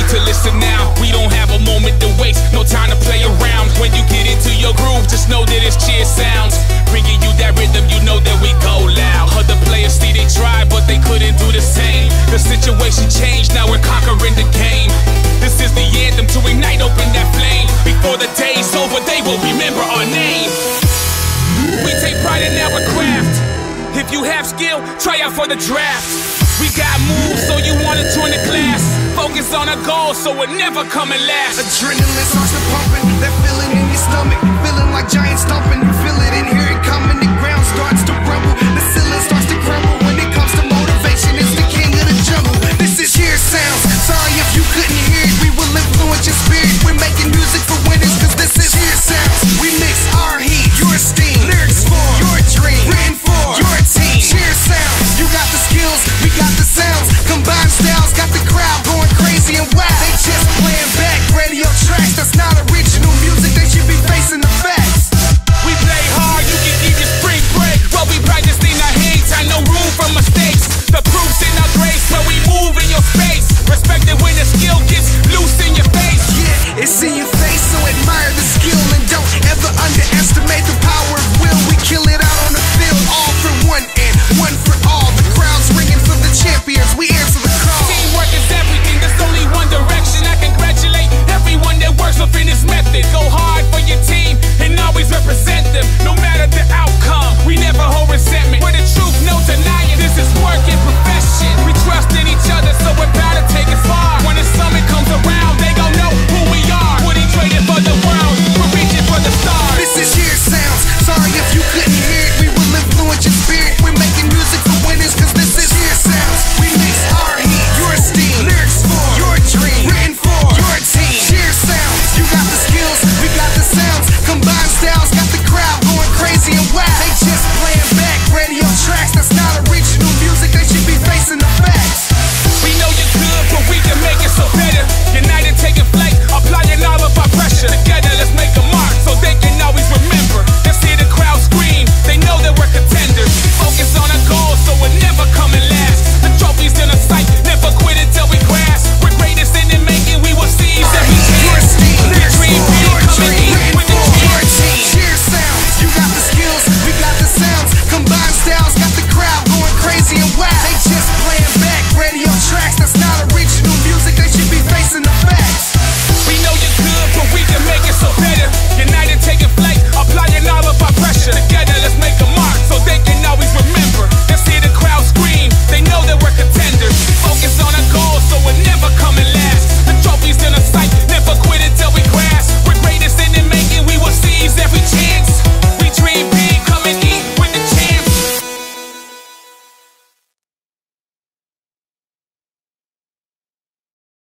to listen now. We don't have a moment to waste, no time to play around. When you get into your groove, just know that it's cheer sounds. Bringing you that rhythm, you know that we go loud. Other players see they tried, but they couldn't do the same. The situation changed, now we're conquering the game. This is the anthem to ignite, open that flame. Before the day's over, they will remember our name. We take pride in our craft. If you have skill, try out for the draft. We got moves, so you wanna join the class. Focus on a goal, so we're never coming last. Adrenaline starts to pumping, that feeling in your stomach, feeling like giants stomping. You feel it in here.